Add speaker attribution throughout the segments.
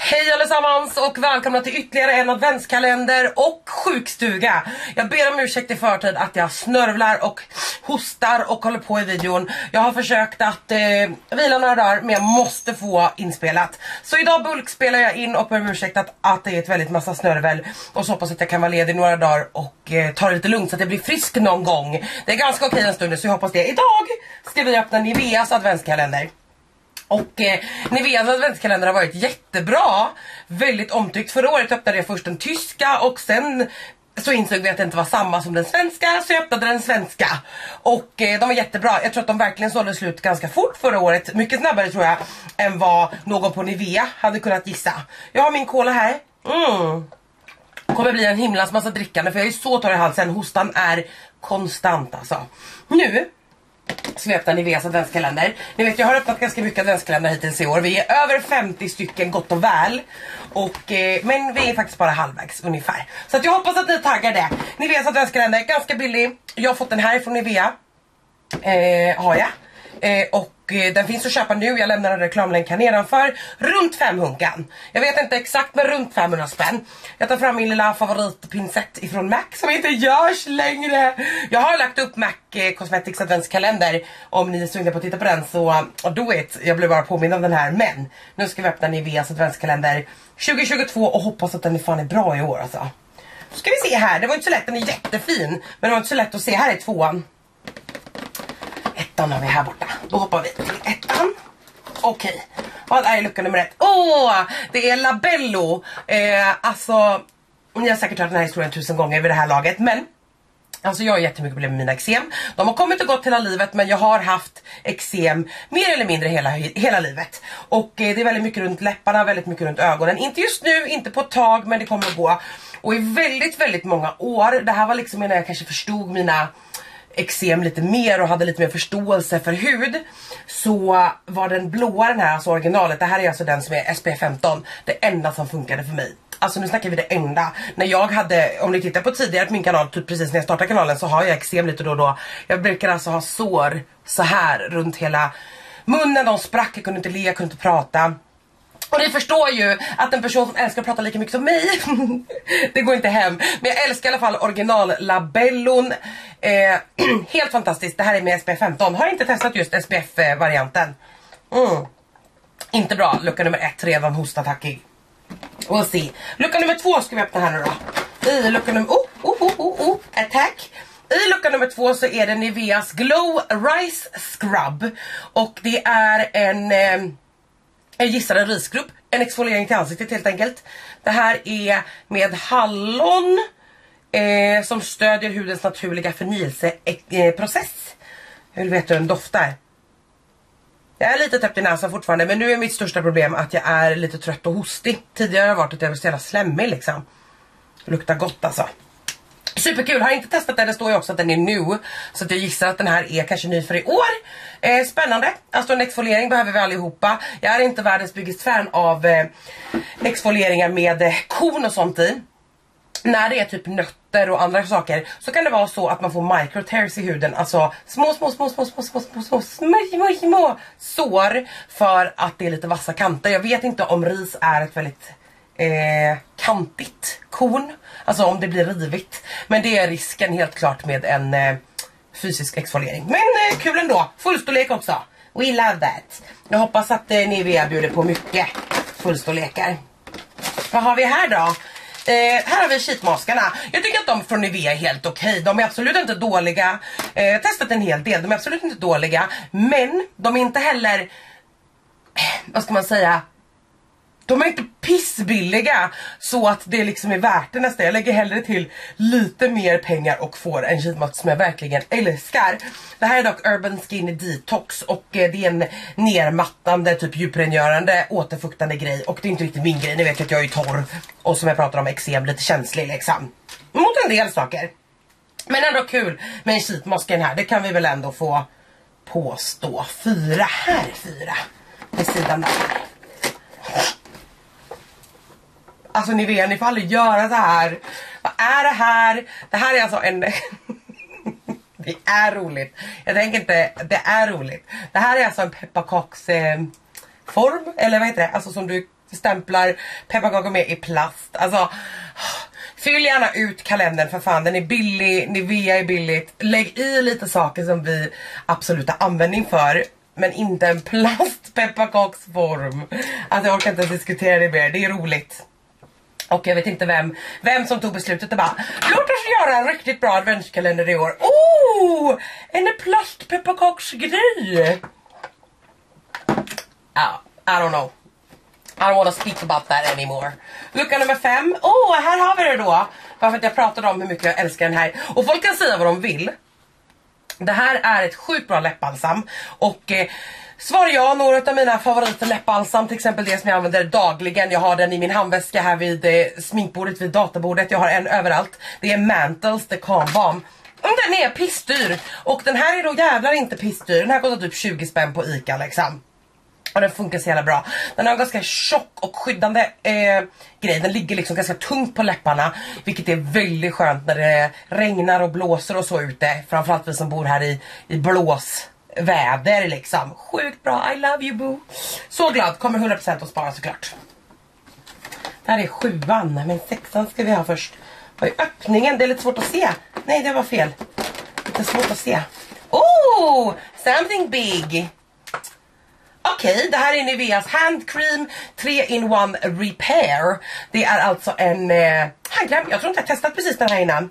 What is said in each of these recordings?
Speaker 1: Hej allesammans och välkomna till ytterligare en adventskalender och sjukstuga. Jag ber om ursäkt i förtid att jag snörvlar och hostar och håller på i videon. Jag har försökt att vila några dagar, men jag måste få inspelat. Så idag bulkspelar jag in och ber om ursäkt att det är ett väldigt massa snörvel. Och så hoppas att jag kan vara ledig några dagar och ta det lite lugnt så att jag blir frisk någon gång. Det är ganska okej en stund, så jag hoppas det. Idag ska vi öppna Niveas adventskalender. Och Niveas adventskalender har varit jättebra. Väldigt omtyckt. Förra året öppnade jag först den tyska och sen så insåg vi att det inte var samma som den svenska, så jag öppnade den svenska. Och de var jättebra. Jag tror att de verkligen sålde slut ganska fort förra året. Mycket snabbare tror jag än vad någon på Nivea hade kunnat gissa. Jag har min cola här. Kommer bli en himlans massa drickande för jag är så torr i halsen. Hostan är konstant alltså. Nu så vi öppnar Niveas adventskalender. Ni vet, jag har öppnat ganska mycket adventskalender hittills i år. Vi är över 50 stycken gott och väl. Men vi är faktiskt bara halvvägs ungefär. Så att jag hoppas att ni taggar det. Niveas adventskalender, ganska billig. Jag har fått den här från Nivea. Har jag. Och den finns att köpa nu. Jag lämnar en reklamlänk här nedanför. Runt 500. Jag vet inte exakt, men runt 500 spänn. Jag tar fram min lilla favoritpinsett ifrån MAC som inte görs längre. Jag har lagt upp MAC Cosmetics adventskalender. Om ni är sugna på att titta på den så do it. Jag blev bara påmind om den här. Men nu ska vi öppna Niveas adventskalender 2022 och hoppas att den är fan bra i år alltså. Så ska vi se här. Det var inte så lätt, den är jättefin. Men det var inte så lätt att se. Här är tvåan. Ettan har vi här borta. Då hoppar vi till ettan. Okej. Vad är lucka nummer 1? Det är Labello. Alltså, ni har säkert hört den här historien 1000 gånger vid det här laget. Men, alltså jag har jättemycket problem med mina eksem. De har kommit och gått hela livet, men jag har haft eksem mer eller mindre hela livet. Och det är väldigt mycket runt läpparna, väldigt mycket runt ögonen. Inte just nu, inte på ett tag, men det kommer att gå. Och i väldigt, väldigt många år. Det här var liksom när jag kanske förstod mina eksem lite mer och hade lite mer förståelse för hud, så var den blåa, den här, alltså originalet, det här är alltså den som är SPF 15, det enda som funkade för mig. Alltså nu snackar vi det enda. När jag hade, om ni tittar på tidigare på min kanal, typ precis när jag startade kanalen, så har jag eksem lite då och då. Jag brukar alltså ha sår så här runt hela munnen, de sprack, jag kunde inte le, jag kunde inte prata. Och ni förstår ju att en person som älskar att prata lika mycket som mig det går inte hem. Men jag älskar i alla fall original Labellon. Helt fantastiskt. Det här är med SPF 15. Har inte testat just SPF-varianten. Inte bra. Lucka nummer 1 redan hostattackig. We'll see. Lucka nummer 2 ska vi öppna här nu då. I lucka nummer... attack. I lucka nummer 2 så är det Niveas Glow Rice Scrub. Och det är en... jag gissar en risgrupp, en exfoliering till ansiktet helt enkelt. Det här är med hallon som stödjer hudens naturliga förnyelseprocess. Hur vet du hur den doftar? Jag är lite täppt i näsan fortfarande, men nu är mitt största problem att jag är lite trött och hostig. Tidigare har jag varit att jag var så jävla slemmig liksom. Det luktar gott alltså. Superkul, har inte testat den, det står ju också att den är new. Så att jag gissar att den här är kanske ny för i år. Spännande, alltså en exfoliering behöver vi allihopa. Jag är inte världens biggest fan av exfolieringar med korn och sånt i. När det är typ nötter och andra saker så kan det vara så att man får microtears i huden. Alltså små sår för att det är lite vassa kanter. Jag vet inte om ris är ett väldigt... kantigt korn, alltså om det blir rivigt, men det är risken helt klart med en fysisk exfoliering, men kul ändå, fullstorlek också, we love that. Jag hoppas att Nivea bjuder på mycket fullstorlekar. Vad har vi här då? Här har vi sheetmaskarna. Jag tycker att de från Nivea är helt okej. De är absolut inte dåliga. Jag har testat en hel del, de är absolut inte dåliga, men de är inte heller, vad ska man säga, de är inte pissbilliga så att det liksom är värt det nästan. Jag lägger hellre till lite mer pengar och får en sheetmask som jag verkligen älskar. Det här är dock Urban Skin Detox och det är en nermattande, typ djuprengörande, återfuktande grej. Och det är inte riktigt min grej, ni vet att jag är torr och som jag pratar om eksem, lite känslig liksom. Mot en del saker. Men ändå kul med en sheetmasken här, det kan vi väl ändå få påstå. 4 här, 4 vid sidan där. Alltså Nivea, ni får aldrig göra så här. Vad är det här? Det här är alltså en... det är roligt. Jag tänker inte, det är roligt. Det här är alltså en pepparkaksform. Eller vad heter det? Alltså som du stämplar, pepparkakor med i plast. Alltså, fyll gärna ut kalendern för fan, den är billig, Nivea är billigt. Lägg i lite saker som vi absolut har användning för, men inte en plastpepparkaksform. Alltså jag orkar inte diskutera det mer, det är roligt. Och jag vet inte vem som tog beslutet och bara, låt oss göra en riktigt bra adventskalender i år. Oh, en plastpepparkaksgrej. I don't know. I don't want to speak about that anymore. Lucka nummer 5. Här har vi det då. Bara för att jag pratade om hur mycket jag älskar den här. Och folk kan säga vad de vill. Det här är ett sjukt bra läppbalsam. Och svarar jag, några av mina favoriter läppbalsam, till exempel det som jag använder dagligen. Jag har den i min handväska här vid sminkbordet, vid databordet. Jag har en överallt. Det är Mantles The Calm Balm. Den är pissdyr. Och den här är då jävlar inte pissdyr. Den här kostar typ 20 spänn på Ica liksom. Och den funkar så jävla bra. Den har en ganska tjock och skyddande grej. Den ligger liksom ganska tungt på läpparna. Vilket är väldigt skönt när det regnar och blåser och så ute. Framförallt vi som bor här i blåsväder liksom. Sjukt bra, I love you boo. Så glad, kommer 100% att spara såklart. Det här är 7an, men 6an ska vi ha först. Vad är öppningen? Det är lite svårt att se. Nej, det var fel. Lite svårt att se. Oh, something big. Okej, det här är Niveas handcream 3-in-1 repair. Det är alltså en handkräm. Jag tror inte jag har testat precis den här innan.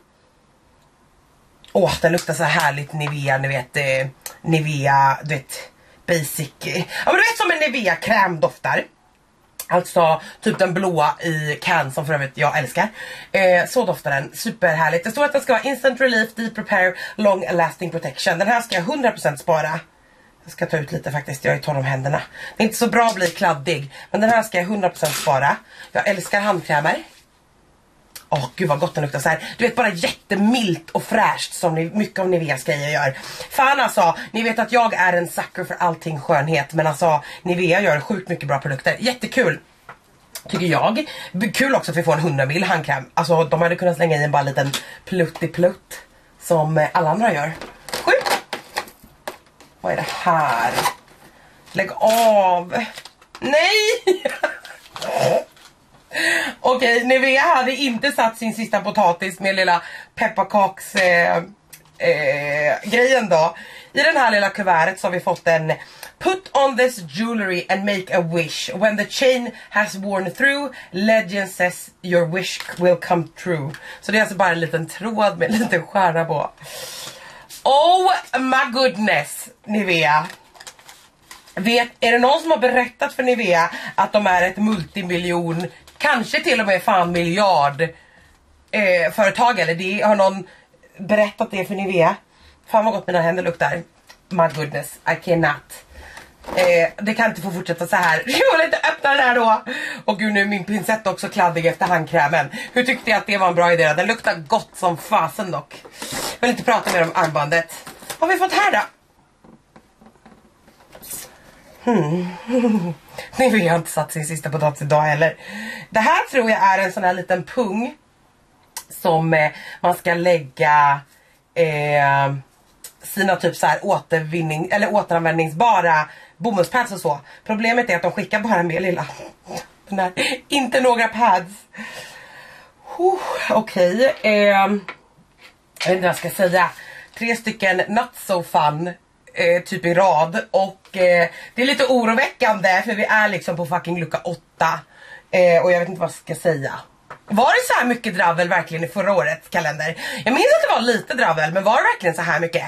Speaker 1: Den luktar så härligt Nivea, ni vet Nivea, du vet basic. Ja, men du vet som en Nivea kräm doftar. Alltså typ den blåa i can som för övrigt jag älskar. Så doftar den, superhärligt. Det står att den ska vara instant relief, deep repair, long lasting protection. Den här ska jag 100% spara. Jag ska ta ut lite faktiskt, jag är torr om händerna. Det är inte så bra att bli kladdig, men den här ska jag 100% spara. Jag älskar handkrämer. Gud vad gott den luktar så här. Du vet, bara jättemilt och fräscht som mycket av Niveas grejer gör. Fan alltså, ni vet att jag är en sucker för allting skönhet. Men alltså, Nivea gör sjukt mycket bra produkter. Jättekul, tycker jag. Kul också att vi får en 100 ml handkräm. Alltså, de hade kunnat slänga i en bara liten pluttig-plutt som alla andra gör. Sjukt. Vad är det här? Lägg av. Nej! Okej, Nivea hade inte satt sin sista potatis med lilla pepparkaks grejen då. I den här lilla kuvertet så har vi fått en put on this jewelry and make a wish. When the chain has worn through, legend says your wish will come true. Så det är alltså bara en liten tråd med en liten stjärna på. Oh my goodness, Nivea. Är det någon som har berättat för Nivea att de är ett multimiljon, kanske till och med fan miljard företag, eller det har någon berättat det för Nivea? Fan vad gott mina händer luktar. My goodness, I cannot. Det kan inte få fortsätta så här. Jag vill inte öppna den här då. Och gud, nu är min pincett också kladdig efter handkrämen. Hur tyckte jag att det var en bra idé? Den luktar gott som fasen dock. Jag vill inte prata mer om armbandet. Vad har vi fått här då? Nu har inte satt sin sista potatis idag heller. Det här tror jag är en sån här liten pung som man ska lägga sina typ så här återvinning eller återanvändningsbara bomullspads och så. Problemet är att de skickar bara med lilla den där, inte några pads. Okej. Jag vet inte vad jag ska säga. 3 stycken not so fun typ i rad. Och det är lite oroväckande, för vi är liksom på fucking lucka 8. Och jag vet inte vad jag ska säga. Var det så här mycket dravel verkligen i förra årets kalender? Jag minns att det var lite dravel, men var det verkligen så här mycket?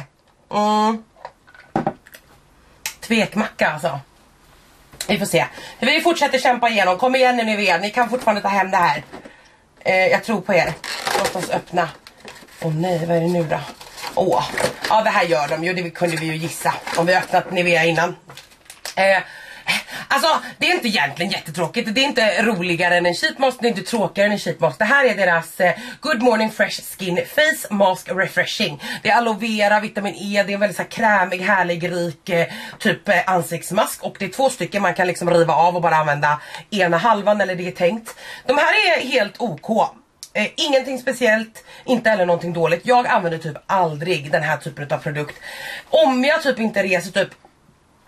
Speaker 1: Tvekmacka alltså. Vi får se. Vi fortsätter kämpa igenom. Kom igen nu, ni kan fortfarande ta hem det här. Jag tror på er. Låt oss öppna. Nej, vad är det nu då? Ja, det här gör de ju. Det kunde vi ju gissa om vi öppnat Nivea innan. Alltså, det är inte egentligen jättetråkigt. Det är inte roligare än en sheet mask. Det är inte tråkigare än en sheet mask. Det här är deras Good Morning Fresh Skin Face Mask Refreshing. Det är aloe vera, vitamin E. Det är en väldigt så här krämig, härlig, rik typ ansiktsmask. Och det är 2 stycken man kan liksom riva av och bara använda ena halvan, eller det är tänkt. De här är helt OK. Ingenting speciellt, inte heller någonting dåligt. Jag använder typ aldrig den här typen av produkt. Om jag typ inte reser typ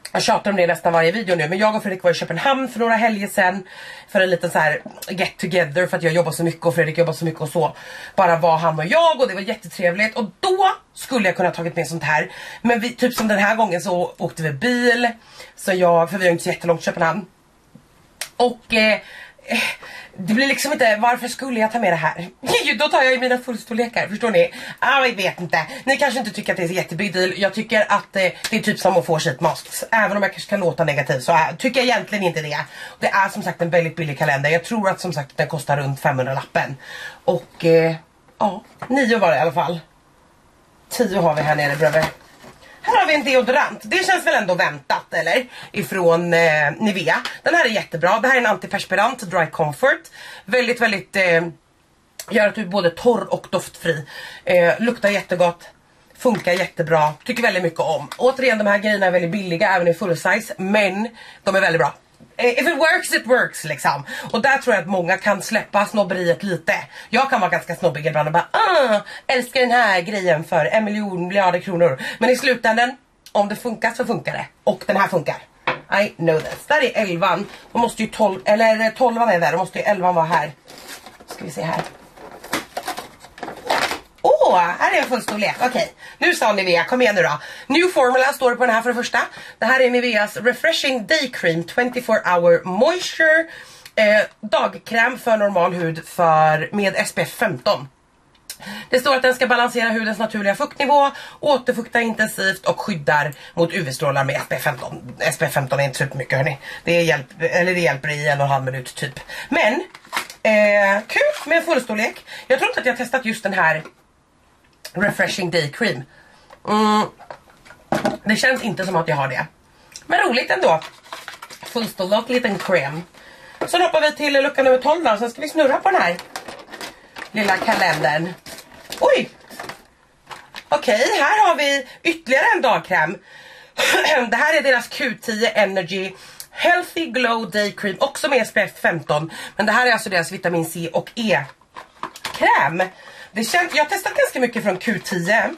Speaker 1: Jag tjatar om det nästan varje video nu, men jag och Fredrik var i Köpenhamn för några helger sedan för en liten så här get together, för att jag jobbar så mycket och Fredrik jobbar så mycket, och så bara var han och jag, och det var jättetrevligt. Och då skulle jag kunna tagit med sånt här, men vi, typ som den här gången så åkte vi bil, så för vi har inte så jättelångt Köpenhamn, och det blir liksom inte, varför skulle jag ta med det här? Då tar jag ju mina fullstorlekar, förstår ni? Jag vet inte, ni kanske inte tycker att det är så jättebig deal. Jag tycker att det är typ som att få sheetmasks. Även om jag kanske kan låta negativ, så tycker jag egentligen inte det. Det är som sagt en väldigt billig kalender. Jag tror att som sagt den kostar runt 500-lappen. Och ja, 9 var det i alla fall. 10 har vi här nere bredvid. Här har vi en deodorant. Det känns väl ändå väntat, eller? Ifrån Nivea. Den här är jättebra. Det här är en antiperspirant, Dry Comfort. Väldigt, väldigt... gör att du är både torr och doftfri. Luktar jättegott. Funkar jättebra. Tycker väldigt mycket om. Återigen, de här grejerna är väldigt billiga, även i full size. Men de är väldigt bra. If it works liksom. Och där tror jag att många kan släppa snobberiet lite. Jag kan vara ganska snobbig ibland och bara älskar den här grejen för 1 miljarder kronor. Men i slutändan, om det funkar så funkar det. Och den här funkar. I know this. Där är 11. Då måste ju 12, eller 12 är där. Då måste ju 11 vara här. Ska vi se här. Här är en fullstorlek. Okej, nu sa Nivea, kom igen nu då. New Formula står det på den här för det första. Det här är Niveas Refreshing Day Cream 24 Hour Moisture dagkräm för normal hud med SPF 15. Det står att den ska balansera hudens naturliga fuktnivå, återfukta intensivt och skyddar mot UV-strålar med SPF 15. SPF 15 är inte så mycket, hörni. Det hjälper i 1,5 minut typ. Men kul med en fullstorlek. Jag tror inte att jag har testat just den här Refreshing Day Cream. Det känns inte som att jag har det. Men roligt ändå. Fullstorlek liten kräm. Så hoppar vi till lucka nummer 12 då. Sen ska vi snurra på den här lilla kalendern. Oj! Okej, här har vi ytterligare en dagkräm. Det här är deras Q10 Energy Healthy Glow Day Cream. Också med SPF 15. Men det här är alltså deras vitamin C och E kräm. Jag har testat ganska mycket från Q10.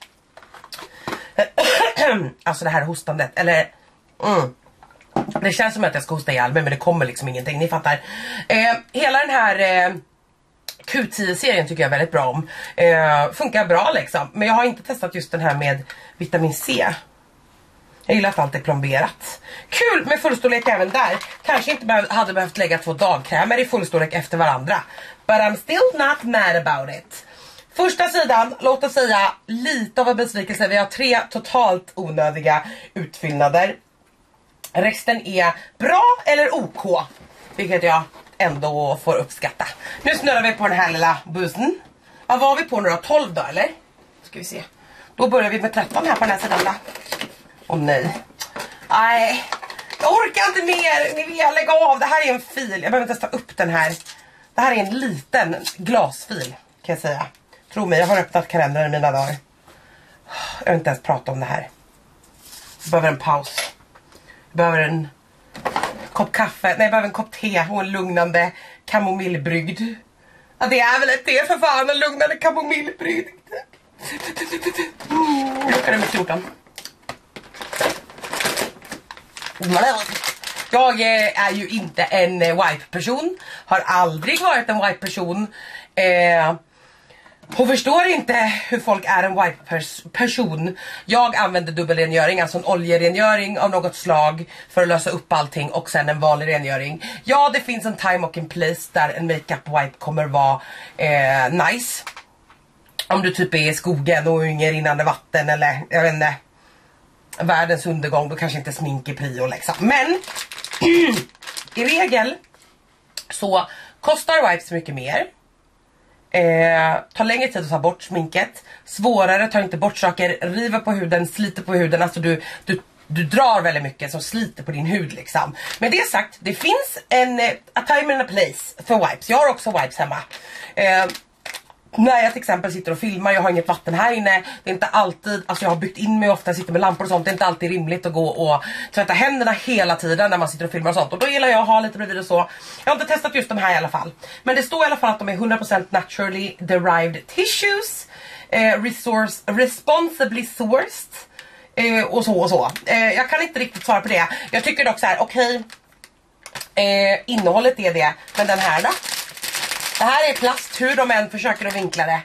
Speaker 1: Alltså det här hostandet. Eller det känns som att jag ska hosta ihjäl mig, men det kommer liksom ingenting, ni fattar. Hela den här Q10-serien tycker jag väldigt bra om. Funkar bra liksom. Men jag har inte testat just den här med vitamin C. Jag gillar att allt är plomberat. Kul med fullstorlek även där. Kanske inte hade behövt lägga 2 dagkrämer i fullstorlek efter varandra. But I'm still not mad about it. Första sidan, låt oss säga lite av en besvikelse. Vi har 3 totalt onödiga utfyllnader. Resten är bra eller OK, vilket jag ändå får uppskatta. Nu snurrar vi på den här lilla bussen. Vad var vi på nu då? 12 då, eller? Ska vi se. Då börjar vi med 13 här på den här sidan då. Åh nej. Nej, jag orkar inte mer. Ni vill lägga av. Det här är en fil. Jag behöver inte ta upp den här. Det här är en liten glasfil, kan jag säga. Tro mig, jag har öppnat kalendern i mina dagar. Jag vill inte ens prata om det här. Jag behöver en paus. Jag behöver en kopp kaffe. Nej, jag behöver en kopp te och en lugnande kamomillbrygd. Ja, det är väl ett te för fan. En lugnande kamomillbrygd. Lucka nummer 14. Jag är ju inte en wipe-person. Har aldrig varit en wipe-person. Hon förstår inte hur folk är en wipe-person. Jag använder dubbelrengöring, alltså en oljerengöring av något slag för att lösa upp allting, och sen en vanlig rengöring. Ja, det finns en time och en place där en makeup wipe kommer vara nice. Om du typ är i skogen och inget rinnande vatten, eller jag vet inte, världens undergång, då kanske inte smink är prio liksom. Men i regel så kostar wipes mycket mer. Tar längre tid att ta bort sminket. Svårare, tar inte bort saker. River på huden, sliter på huden. Alltså du drar väldigt mycket som sliter på din hud liksom. Med det sagt, det finns a time and a place för wipes. Jag har också wipes hemma. När jag till exempel sitter och filmar, jag har inget vatten här inne. Det är inte alltid, alltså jag har byggt in mig ofta, sitter med lampor och sånt. Det är inte alltid rimligt att gå och tvätta händerna hela tiden när man sitter och filmar och sånt. Och då gillar jag att ha lite bredvid och så. Jag har inte testat just de här i alla fall. Men det står i alla fall att de är 100% naturally derived tissues. Responsibly sourced. och så och så. Jag kan inte riktigt svara på det. Jag tycker dock så här, okej, innehållet är det, men den här då? Det här är plast, hur de än försöker att vinkla det.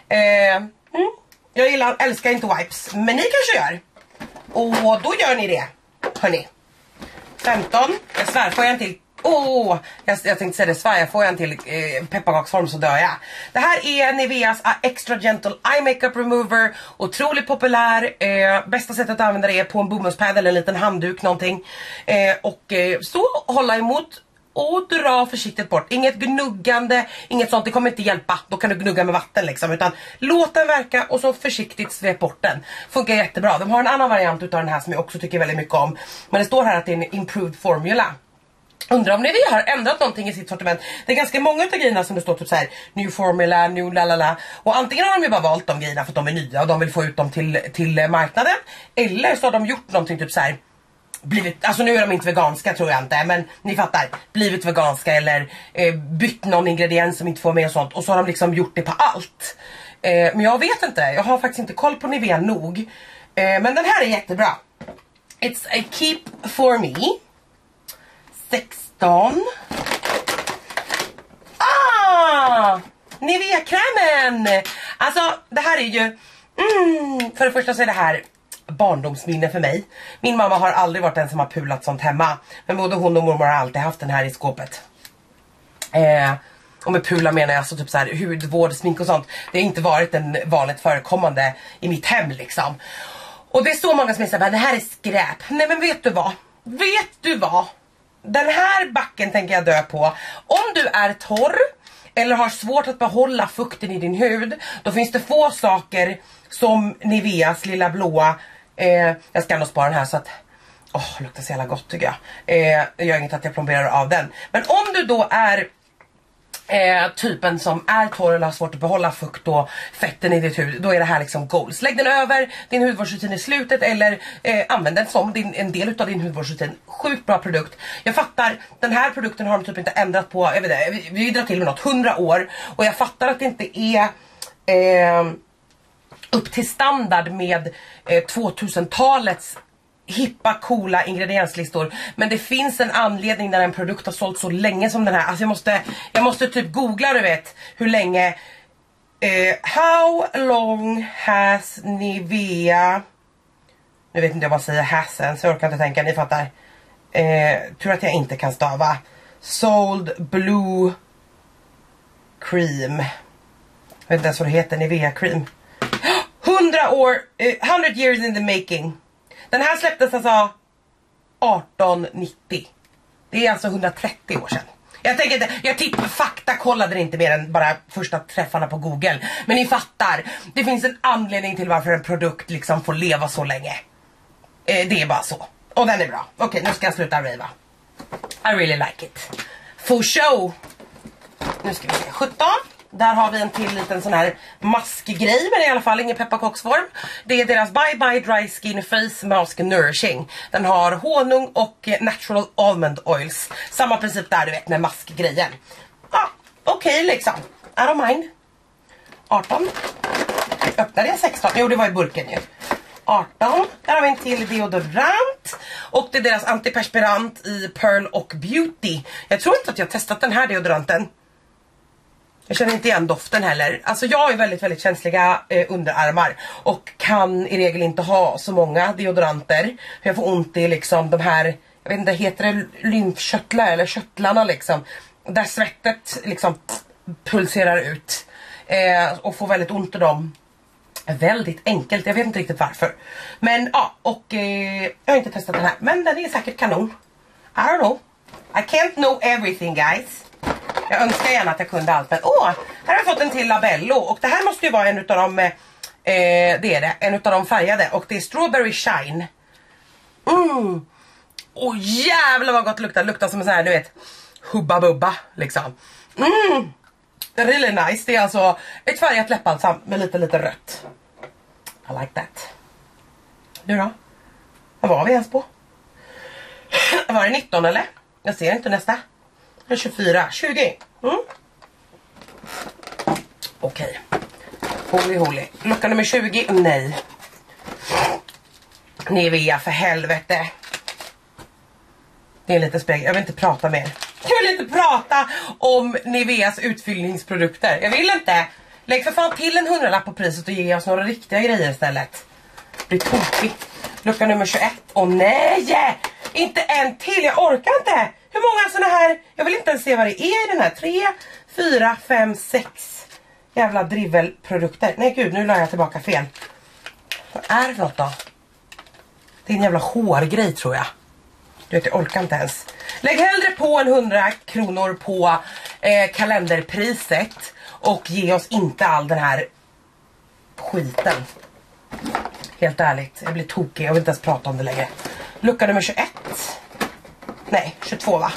Speaker 1: Jag älskar inte wipes, men ni kanske gör. Och då gör ni det, hörni. 15, jag svär, får jag en till. Jag tänkte säga det, svär, jag får en till pepparkaksform så dör jag. Det här är Niveas Extra Gentle Eye Makeup Remover. Otroligt populär. Bästa sättet att använda det är på en bomullspad eller en liten handduk någonting. Så hålla emot och dra försiktigt bort. Inget gnuggande, inget sånt, det kommer inte hjälpa. Då kan du gnugga med vatten liksom, utan låt den verka och så försiktigt svep bort den. Funkar jättebra. De har en annan variant utav den här som jag också tycker väldigt mycket om. Men det står här att det är en improved formula. Undrar om ni har ändrat någonting i sitt sortiment. Det är ganska många av grejerna som det står typ så här new formula, new lalala. Och antingen har de ju bara valt de grejerna för att de är nya och de vill få ut dem till marknaden. Eller så har de gjort någonting typ så här, blivit, alltså nu är de inte veganska tror jag inte, men ni fattar, blivit veganska eller bytt någon ingrediens som inte får med och sånt. Och så har de liksom gjort det på allt. Men jag vet inte, jag har faktiskt inte koll på Nivea nog. Men den här är jättebra. It's a keep for me. 16. Nivea-krämen. Alltså det här är ju för det första så är det här barndomsminne för mig. Min mamma har aldrig varit den som har pulat sånt hemma, men både hon och mormor har alltid haft den här i skåpet. Och med pula menar jag alltså typ så här hudvård, smink och sånt. Det har inte varit en vanligt förekommande i mitt hem liksom. Och det är så många som säger att det här är skräp. Nej men vet du vad? Den här backen tänker jag dö på. Om du är torr eller har svårt att behålla fukten i din hud, då finns det få saker som Niveas lilla blåa. Jag ska nog spara den här så att luktar så jävla gott tycker jag. Det gör inget att jag plomberar av den. Men om du då är typen som är torr eller har svårt att behålla fukt och fetten i ditt hud, då är det här liksom goals. Lägg den över din hudvårdsrutin i slutet eller använd den som en del av din hudvårdsrutin. Sjukt bra produkt. Jag fattar, den här produkten har de typ inte ändrat på, jag vet inte, vi drar till med något 100 år och jag fattar att det inte är upp till standard med 2000-talets hippa, coola ingredienslistor. Men det finns en anledning när en produkt har sålt så länge som den här. Alltså jag måste typ googla, du vet, hur länge how long has Nivea, nu vet inte jag vad jag säger hasen, så jag orkar inte tänka, ni fattar. Tror att jag inte kan stava. Sold blue cream. Jag vet inte ens vad det heter, Nivea cream. 100 years in the making. Den här släpptes alltså 1890. Det är alltså 130 år sedan. Jag tänker inte, jag faktakollade inte mer än bara första träffarna på Google. Men ni fattar, det finns en anledning till varför en produkt liksom får leva så länge. Det är bara så. Och den är bra. Okej, nu ska jag sluta rava. I really like it. For show. Nu ska vi se, 17. Där har vi en till liten sån här maskgrej, men i alla fall ingen pepparkaksform. Det är deras Bye Bye Dry Skin Face Mask Nourishing. Den har honung och natural almond oils. Samma princip där, du vet, med maskgrejen. Okej, liksom. I don't mind. 18. Öppnade jag 16? Jo, det var i burken ju. 18. Där har vi en till deodorant. Och det är deras antiperspirant i Pearl och Beauty. Jag tror inte att jag har testat den här deodoranten. Jag känner inte igen doften heller. Alltså jag är väldigt, väldigt känsliga underarmar. Och kan i regel inte ha så många deodoranter. För jag får ont i liksom de här, jag vet inte, heter det lymfkörtlar eller körtlarna liksom. Där svettet liksom pulserar ut. Och får väldigt ont i dem. Väldigt enkelt, jag vet inte riktigt varför. Men ja, och jag har inte testat den här. Men den är säkert kanon. I don't know. I can't know everything, guys. Jag önskar gärna att jag kunde allt. Men här har jag fått en till Labello. Och det här måste ju vara en utav dem. Det är det, en utav de färgade. Och det är Strawberry Shine. Jävlar vad gott det luktar. Luktar som en sån här, du vet, hubba bubba liksom. Really nice. Det är alltså ett färgat läppbalsam med lite rött. I like that. Nu då? Vad var vi ens på? Var det 19 eller? Jag ser inte nästa. 24, 20. Okej. Holy. Lucka nummer 20, nej. Nivea för helvete. Det är en liten spegel, jag vill inte prata mer. Jag vill inte prata om Niveas utfyllningsprodukter. Jag vill inte. Lägg för fan till en 100-lapp på priset och ge oss några riktiga grejer istället. Det blir tokigt. Lucka nummer 21. Åh nej! Inte en till, jag orkar inte. Hur många såna här? Jag vill inte ens se vad det är i den här. 3, 4, 5, 6 jävla drivelprodukter. Nej gud, nu la jag tillbaka fel. Vad är det för något då? Det är en jävla hårgrej tror jag. Du vet, jag orkar inte ens. Lägg hellre på en 100 kronor på kalenderpriset. Och ge oss inte all den här skiten. Helt ärligt, jag blir tokig. Jag vill inte ens prata om det längre. Lucka nummer 21. Nej, 22 va?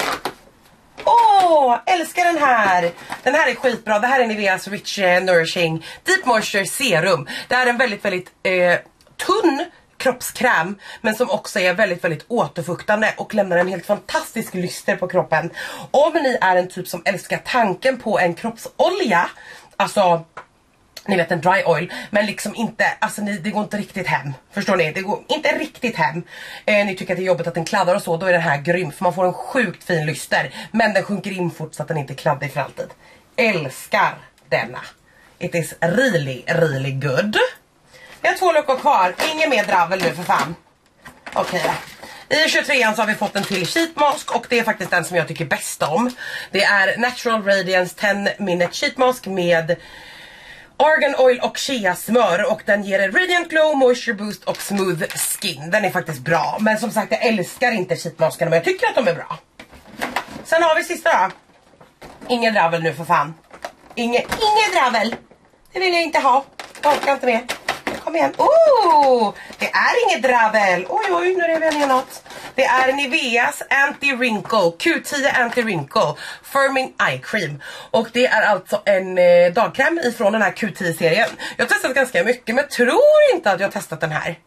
Speaker 1: Åh, älskar den här. Den här är skitbra. Det här är Niveas Rich Nourishing Deep Moisture Serum. Det är en väldigt, väldigt tunn kroppskräm, men som också är väldigt, väldigt återfuktande och lämnar en helt fantastisk lyster på kroppen. Om ni är en typ som älskar tanken på en kroppsolja, alltså ni vet en dry oil, men liksom inte, alltså det går inte riktigt hem. Förstår ni? Det går inte riktigt hem. Ni tycker att det är jobbigt att den kladdar och så, då är den här grym. För man får en sjukt fin lyster, men den sjunker in fort så att den inte kladdar för alltid. Älskar denna. It is really, really good. Vi har 2 luckor kvar. Ingen mer dravel nu för fan. Okej. I 23an så har vi fått en till sheet mask. Och det är faktiskt den som jag tycker bäst om. Det är Natural Radiance 10 Minute Sheet Mask med argan oil och chia smör. Och den ger en radiant glow, moisture boost och smooth skin. Den är faktiskt bra. Men som sagt, jag älskar inte sheet maskerna, men jag tycker att de är bra. Sen har vi sista då. Ingen dravel nu för fan. Ingen dravel. Det vill jag inte ha. Jag orkar inte mer. Kom igen. Det är inget dravel. Oj, nu är det något. Det är Niveas Anti-Wrinkle Q10 Anti-Wrinkle Firming Eye Cream. Och det är alltså en dagkräm ifrån den här Q10-serien. Jag har testat ganska mycket, men jag tror inte att jag har testat den här.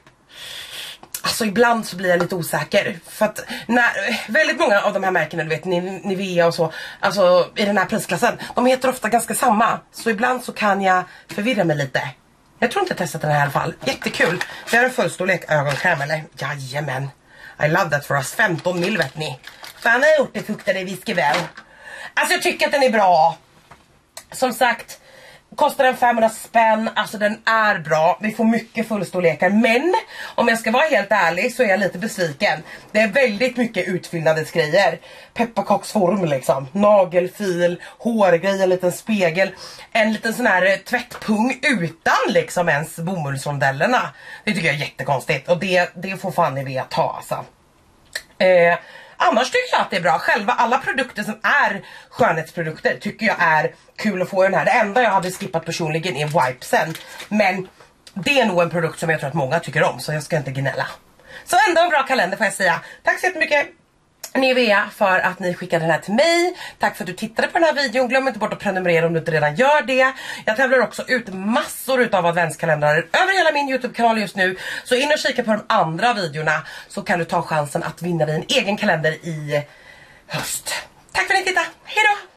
Speaker 1: Alltså ibland så blir jag lite osäker. För att väldigt många av de här märkena, du vet, Nivea och så, alltså i den här prisklassen, de heter ofta ganska samma. Så ibland så kan jag förvirra mig lite. Jag tror inte jag testat den här i alla fall. Jättekul. Vi har en fullstorlek ögonkräm, eller? Jajamän. I love that for us. 15 mil vet ni. Fan har gjort det, fuktade whisky väl. Alltså jag tycker att den är bra. Som sagt, kostar den 500 spänn. Alltså den är bra. Vi får mycket fullstorlekar. Men om jag ska vara helt ärlig så är jag lite besviken. Det är väldigt mycket utfyllnadsgrejer. Pepparkaksform liksom. Nagelfil, hårgrej, en liten spegel. En liten sån här tvättpung utan liksom ens bomullsrondellerna. Det tycker jag är jättekonstigt. Och det får fan Nivea ta alltså. Annars tycker jag att det är bra. Själva alla produkter som är skönhetsprodukter tycker jag är kul att få i den här. Det enda jag hade skippat personligen är wipesen. Men det är nog en produkt som jag tror att många tycker om. Så jag ska inte gnälla. Så ändå en bra kalender får jag säga. Tack så jättemycket Nivea för att ni skickade den här till mig. Tack för att du tittade på den här videon. Glöm inte bort att prenumerera om du inte redan gör det. Jag tävlar också ut massor utav adventskalendrar över hela min YouTube-kanal just nu. Så in och kika på de andra videorna så kan du ta chansen att vinna dig en egen kalender i höst. Tack för att ni tittade. Hej då!